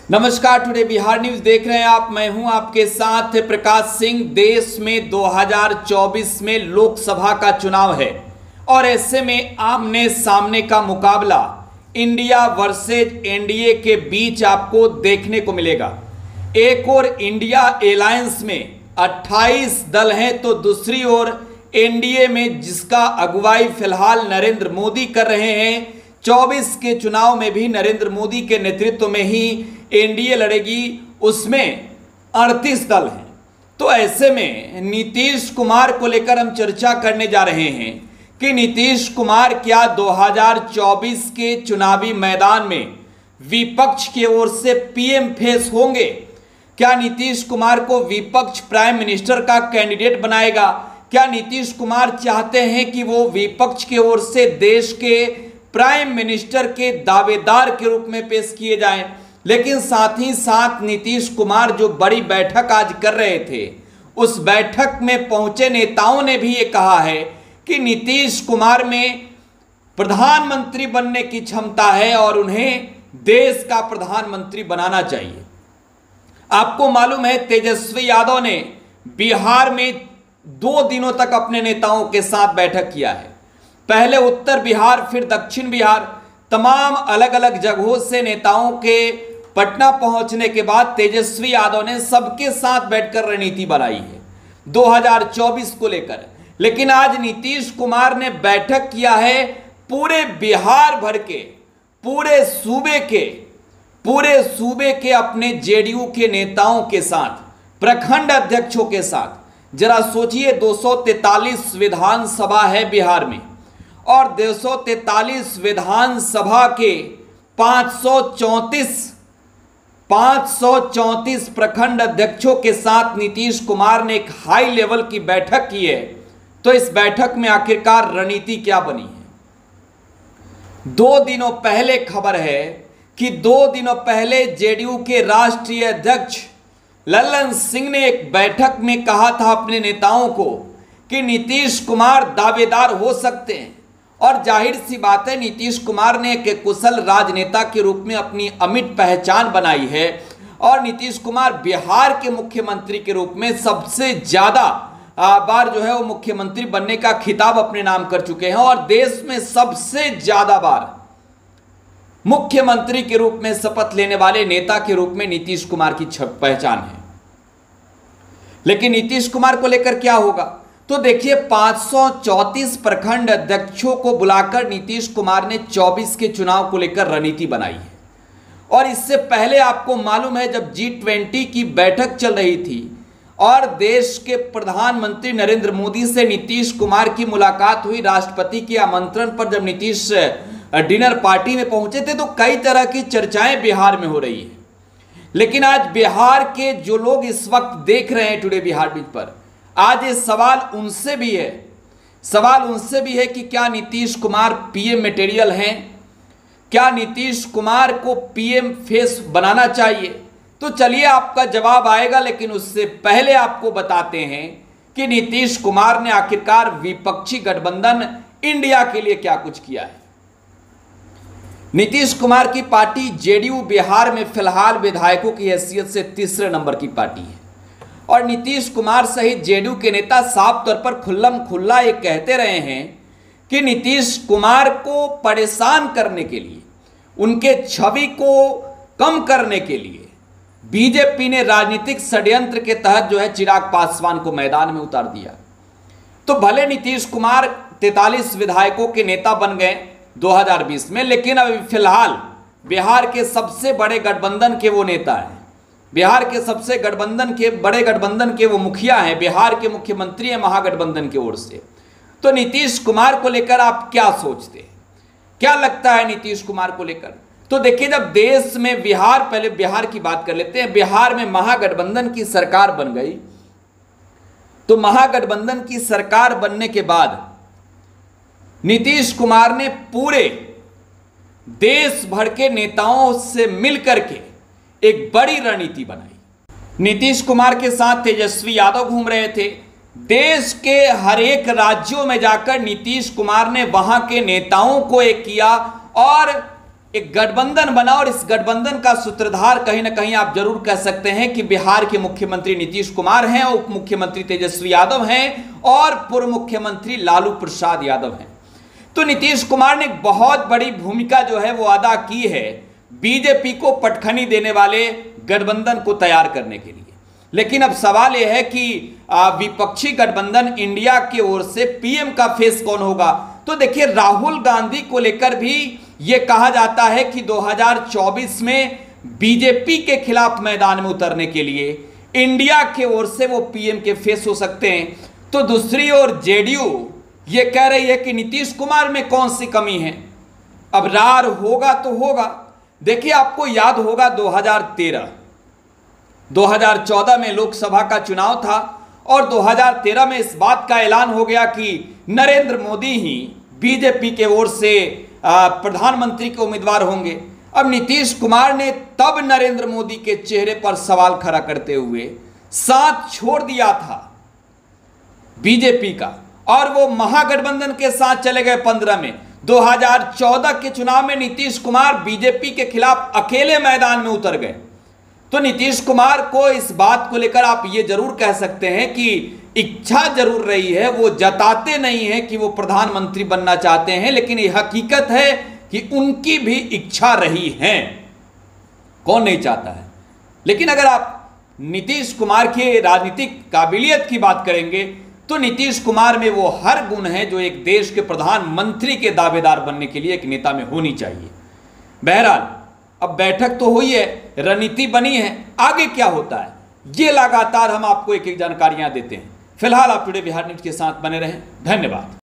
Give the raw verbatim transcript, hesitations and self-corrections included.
नमस्कार, today Bihar news देख रहे हैं आप। मैं हूं आपके साथ प्रकाश सिंह। देश में दो हज़ार चौबीस में लोकसभा का चुनाव है और ऐसे में आमने सामने का मुकाबला इंडिया वर्सेज एनडीए के बीच आपको देखने को मिलेगा। एक ओर इंडिया अलायंस में अट्ठाईस दल हैं तो दूसरी ओर एनडीए में जिसका अगुवाई फिलहाल नरेंद्र मोदी कर रहे हैं। चौबीस के चुनाव में भी नरेंद्र मोदी के नेतृत्व में ही एनडीए लड़ेगी, उसमें अड़तीस दल हैं। तो ऐसे में नीतीश कुमार को लेकर हम चर्चा करने जा रहे हैं कि नीतीश कुमार क्या दो हज़ार चौबीस के चुनावी मैदान में विपक्ष की ओर से पीएम फेस होंगे। क्या नीतीश कुमार को विपक्ष प्राइम मिनिस्टर का कैंडिडेट बनाएगा? क्या नीतीश कुमार चाहते हैं कि वो विपक्ष की ओर से देश के प्राइम मिनिस्टर के दावेदार के रूप में पेश किए जाएं? लेकिन साथ ही साथ नीतीश कुमार जो बड़ी बैठक आज कर रहे थे, उस बैठक में पहुंचे नेताओं ने भी ये कहा है कि नीतीश कुमार में प्रधानमंत्री बनने की क्षमता है और उन्हें देश का प्रधानमंत्री बनाना चाहिए। आपको मालूम है, तेजस्वी यादव ने बिहार में दो दिनों तक अपने नेताओं के साथ बैठक किया है। पहले उत्तर बिहार, फिर दक्षिण बिहार, तमाम अलग अलग जगहों से नेताओं के पटना पहुंचने के बाद तेजस्वी यादव ने सबके साथ बैठकर रणनीति बनाई है दो हज़ार चौबीस को लेकर। लेकिन आज नीतीश कुमार ने बैठक किया है पूरे बिहार भर के, पूरे सूबे के पूरे सूबे के अपने जेडीयू के नेताओं के साथ, प्रखंड अध्यक्षों के साथ। जरा सोचिए, दो सौ तैंतालीस विधानसभा है बिहार में और दो सौ तैंतालीस विधानसभा के पाँच सौ चौंतीस पाँच सौ चौंतीस प्रखंड अध्यक्षों के साथ नीतीश कुमार ने एक हाई लेवल की बैठक की है। तो इस बैठक में आखिरकार रणनीति क्या बनी है? दो दिनों पहले खबर है कि दो दिनों पहले जेडीयू के राष्ट्रीय अध्यक्ष लल्लन सिंह ने एक बैठक में कहा था अपने नेताओं को कि नीतीश कुमार दावेदार हो सकते हैं। और जाहिर सी बात है, नीतीश कुमार ने एक कुशल राजनेता के रूप में अपनी अमिट पहचान बनाई है और नीतीश कुमार बिहार के मुख्यमंत्री के रूप में सबसे ज्यादा बार जो है वो मुख्यमंत्री बनने का खिताब अपने नाम कर चुके हैं और देश में सबसे ज्यादा बार मुख्यमंत्री के रूप में शपथ लेने वाले नेता के रूप में नीतीश कुमार की पहचान है। लेकिन नीतीश कुमार को लेकर क्या होगा? तो देखिए, पाँच सौ चौंतीस प्रखंड अध्यक्षों को बुलाकर नीतीश कुमार ने चौबीस के चुनाव को लेकर रणनीति बनाई है। और इससे पहले आपको मालूम है, जब जी ट्वेंटी की बैठक चल रही थी और देश के प्रधानमंत्री नरेंद्र मोदी से नीतीश कुमार की मुलाकात हुई, राष्ट्रपति के आमंत्रण पर जब नीतीश डिनर पार्टी में पहुंचे थे, तो कई तरह की चर्चाएं बिहार में हो रही है। लेकिन आज बिहार के जो लोग इस वक्त देख रहे हैं टुडे बिहार न्यूज पर, आज ये सवाल उनसे भी है सवाल उनसे भी है कि क्या नीतीश कुमार पीएम मटेरियल हैं? क्या नीतीश कुमार को पीएम फेस बनाना चाहिए? तो चलिए आपका जवाब आएगा, लेकिन उससे पहले आपको बताते हैं कि नीतीश कुमार ने आखिरकार विपक्षी गठबंधन इंडिया के लिए क्या कुछ किया है। नीतीश कुमार की पार्टी जेडीयू बिहार में फिलहाल विधायकों की हैसियत से तीसरे नंबर की पार्टी है और नीतीश कुमार सहित जेडीयू के नेता साफ तौर पर खुल्लम खुल्ला ये कहते रहे हैं कि नीतीश कुमार को परेशान करने के लिए, उनके छवि को कम करने के लिए बीजेपी ने राजनीतिक षड्यंत्र के तहत जो है चिराग पासवान को मैदान में उतार दिया। तो भले नीतीश कुमार तैंतालीस विधायकों के नेता बन गए दो हज़ार बीस में, लेकिन अभी फिलहाल बिहार के सबसे बड़े गठबंधन के वो नेता हैं, बिहार के सबसे गठबंधन के बड़े गठबंधन के वो मुखिया हैं, बिहार के मुख्यमंत्री हैं महागठबंधन की ओर से। तो नीतीश कुमार को लेकर आप क्या सोचते हैं? क्या लगता है नीतीश कुमार को लेकर? तो देखिए, जब देश में बिहार, पहले बिहार की बात कर लेते हैं, बिहार में महागठबंधन की सरकार बन गई। तो महागठबंधन की सरकार बनने के बाद नीतीश कुमार ने पूरे देश भर के नेताओं से मिलकर के एक बड़ी रणनीति बनाई। नीतीश कुमार के साथ तेजस्वी यादव घूम रहे थे। देश के हर एक राज्यों में जाकर नीतीश कुमार ने वहां के नेताओं को एक किया और एक गठबंधन बना और इस गठबंधन का सूत्रधार कहीं ना कहीं आप जरूर कह सकते हैं कि बिहार के मुख्यमंत्री नीतीश कुमार हैं, उप मुख्यमंत्री तेजस्वी यादव हैं और पूर्व मुख्यमंत्री लालू प्रसाद यादव हैं। तो नीतीश कुमार ने एक बहुत बड़ी भूमिका जो है वो अदा की है बीजेपी को पटखनी देने वाले गठबंधन को तैयार करने के लिए। लेकिन अब सवाल यह है कि विपक्षी गठबंधन इंडिया की ओर से पीएम का फेस कौन होगा। तो देखिए, राहुल गांधी को लेकर भी यह कहा जाता है कि दो हज़ार चौबीस में बीजेपी के खिलाफ मैदान में उतरने के लिए इंडिया की ओर से वो पीएम के फेस हो सकते हैं। तो दूसरी ओर जेडीयू ये कह रही है कि नीतीश कुमार में कौन सी कमी है, अब रार होगा तो होगा। देखिए, आपको याद होगा दो हज़ार तेरह दो हज़ार चौदह में लोकसभा का चुनाव था और दो हज़ार तेरह में इस बात का ऐलान हो गया कि नरेंद्र मोदी ही बीजेपी के ओर से प्रधानमंत्री के उम्मीदवार होंगे। अब नीतीश कुमार ने तब नरेंद्र मोदी के चेहरे पर सवाल खड़ा करते हुए साथ छोड़ दिया था बीजेपी का और वो महागठबंधन के साथ चले गए पंद्रह में। दो हज़ार चौदह के चुनाव में नीतीश कुमार बीजेपी के खिलाफ अकेले मैदान में उतर गए। तो नीतीश कुमार को इस बात को लेकर आप ये जरूर कह सकते हैं कि इच्छा जरूर रही है, वो जताते नहीं है कि वो प्रधानमंत्री बनना चाहते हैं, लेकिन ये हकीकत है कि उनकी भी इच्छा रही है। कौन नहीं चाहता है। लेकिन अगर आप नीतीश कुमार की राजनीतिक काबिलियत की बात करेंगे तो नीतीश कुमार में वो हर गुण है जो एक देश के प्रधानमंत्री के दावेदार बनने के लिए एक नेता में होनी चाहिए। बहरहाल, अब बैठक तो हुई है, रणनीति बनी है, आगे क्या होता है ये लगातार हम आपको एक एक जानकारियां देते हैं। फिलहाल आप टुडे बिहार न्यूज के साथ बने रहें। धन्यवाद।